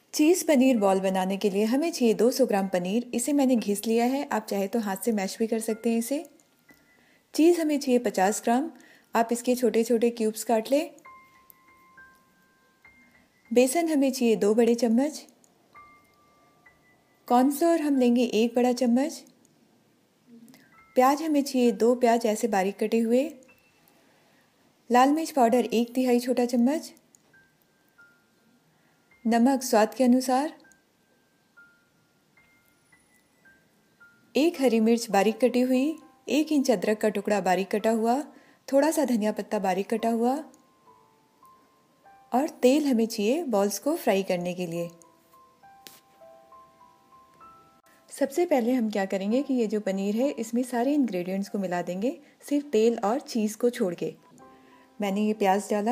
चीज़ paneer ball बनाने के लिए हमें चाहिए 200 ग्राम पनीर। इसे मैंने घिस लिया है, आप चाहे तो हाथ से मैश भी कर सकते हैं इसे। चीज़ हमें चाहिए 50 ग्राम, आप इसके छोटे छोटे क्यूब्स काट लें। बेसन हमें चाहिए 2 बड़े चम्मच। कॉर्नफ्लोर हम लेंगे 1 बड़ा चम्मच। प्याज हमें चाहिए 2 प्याज ऐसे बारीक कटे हुए। लाल मिर्च पाउडर 1/3 छोटा चम्मच। नमक स्वाद के अनुसार। 1 हरी मिर्च बारीक कटी हुई। 1 इंच अदरक का टुकड़ा बारीक कटा हुआ। थोड़ा सा धनिया पत्ता बारीक कटा हुआ। और तेल हमें चाहिए बॉल्स को फ्राई करने के लिए। सबसे पहले हम क्या करेंगे कि ये जो पनीर है इसमें सारे इंग्रेडिएंट्स को मिला देंगे, सिर्फ तेल और चीज़ को छोड़ के। मैंने ये प्याज डाला,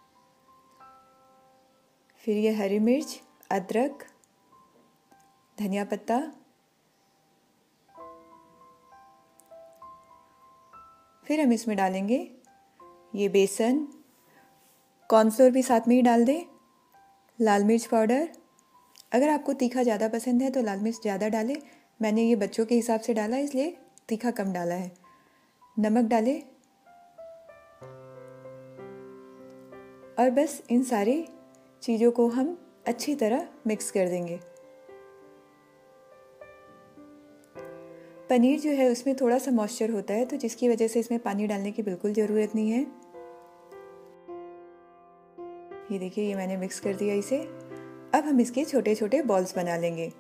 फिर ये हरी मिर्च, अदरक, धनिया पत्ता, फिर हम इसमें डालेंगे ये बेसन, कॉर्नफ्लोर भी साथ में ही डाल दें, लाल मिर्च पाउडर। अगर आपको तीखा ज़्यादा पसंद है तो लाल मिर्च ज़्यादा डालें, मैंने ये बच्चों के हिसाब से डाला इसलिए तीखा कम डाला है। नमक डालें और बस इन सारी चीज़ों को हम अच्छी तरह मिक्स कर देंगे। पनीर जो है उसमें थोड़ा सा मॉइस्चर होता है, तो जिसकी वजह से इसमें पानी डालने की बिल्कुल ज़रूरत नहीं है। ये देखिए, ये मैंने मिक्स कर दिया इसे। अब हम इसके छोटे छोटे बॉल्स बना लेंगे।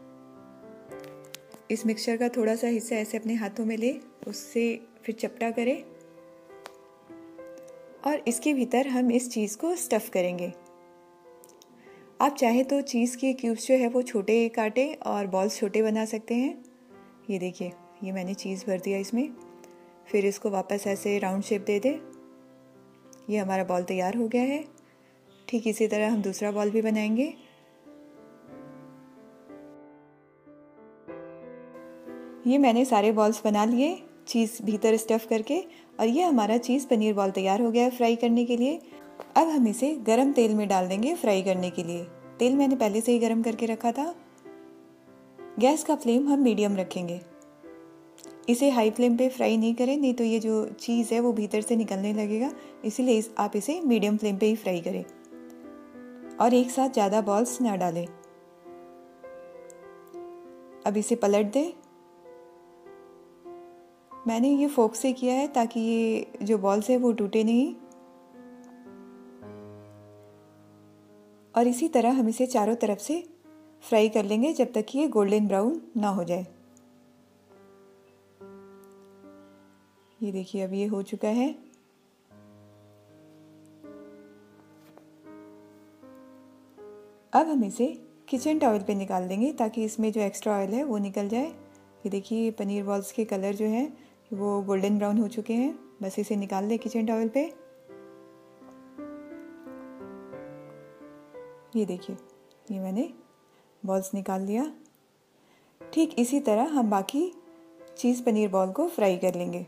इस मिक्सचर का थोड़ा सा हिस्सा ऐसे अपने हाथों में ले, उससे फिर चपटा करें और इसके भीतर हम इस चीज़ को स्टफ़ करेंगे। आप चाहे तो चीज़ के क्यूब्स जो है वो छोटे काटें और बॉल्स छोटे बना सकते हैं। ये देखिए, ये मैंने चीज़ भर दिया इसमें। फिर इसको वापस ऐसे राउंड शेप दे दे। ये हमारा बॉल तैयार हो गया है। ठीक इसी तरह हम दूसरा बॉल भी बनाएंगे। ये मैंने सारे बॉल्स बना लिए चीज़ भीतर स्टफ़ करके, और ये हमारा चीज़ पनीर बॉल तैयार हो गया है फ्राई करने के लिए। अब हम इसे गरम तेल में डाल देंगे फ्राई करने के लिए। तेल मैंने पहले से ही गरम करके रखा था। गैस का फ्लेम हम मीडियम रखेंगे। इसे हाई फ्लेम पे फ्राई नहीं करें, नहीं तो ये जो चीज़ है वो भीतर से निकलने लगेगा, इसीलिए आप इसे मीडियम फ्लेम पे ही फ्राई करें और एक साथ ज़्यादा बॉल्स ना डालें। अब इसे पलट दें। मैंने ये फोक से किया है ताकि ये जो बॉल्स है वो टूटे नहीं। और इसी तरह हम इसे चारों तरफ से फ्राई कर लेंगे जब तक कि ये गोल्डन ब्राउन ना हो जाए। ये देखिए, अब ये हो चुका है। अब हम इसे किचन टॉवल पे निकाल देंगे ताकि इसमें जो एक्स्ट्रा ऑयल है वो निकल जाए। ये देखिए, पनीर बॉल्स के कलर जो हैं वो गोल्डन ब्राउन हो चुके हैं। बस इसे निकाल दें किचन टॉवल पे। ये देखिए, ये मैंने बॉल्स निकाल लिया। ठीक इसी तरह हम बाकी चीज़ पनीर बॉल को फ्राई कर लेंगे।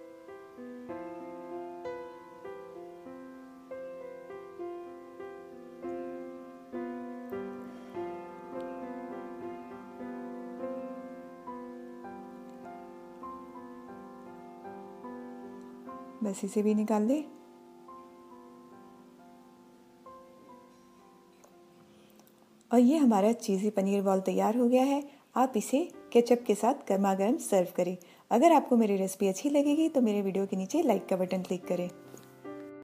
बस इसे भी निकाल दें। और ये हमारा चीज़ी पनीर बॉल तैयार हो गया है। आप इसे केचप के साथ गर्मा गर्म सर्व करें। अगर आपको मेरी रेसिपी अच्छी लगेगी तो मेरे वीडियो के नीचे लाइक का बटन क्लिक करें।